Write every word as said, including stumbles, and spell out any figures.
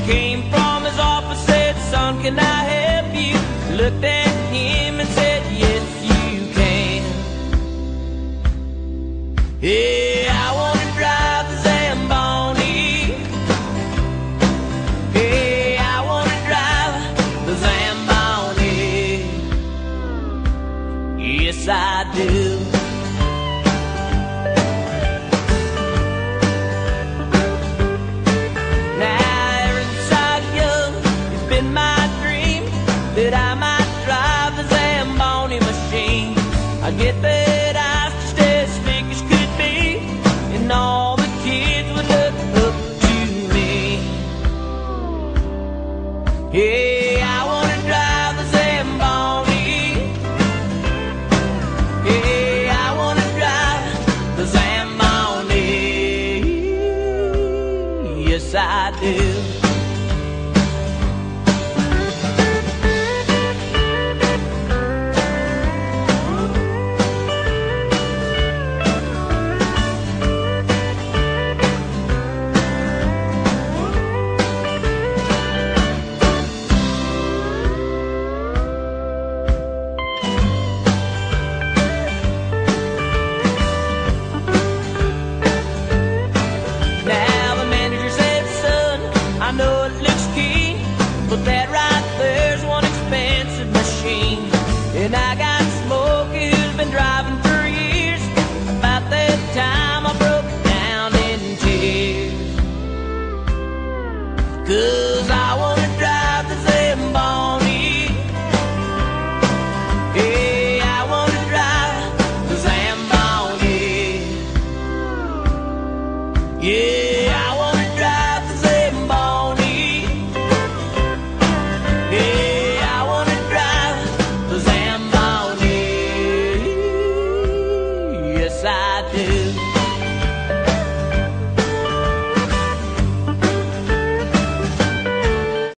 came from his office, said, "Son, can I help you?" Looked at him and said, "Yes, you can." Yeah, I want to drive the Zamboni. Yeah, I want to drive the Zamboni. Yes, I do. That I might drive the Zamboni machine. I get that ice just as slick as could be, and all the kids would look up to me. Hey, I want to drive the Zamboni. Hey, I want to drive the Zamboni. Yes, I do. But that right there's one expensive machine. And I got Smokey who's been driving for years. About that time I broke down in tears, 'cause I was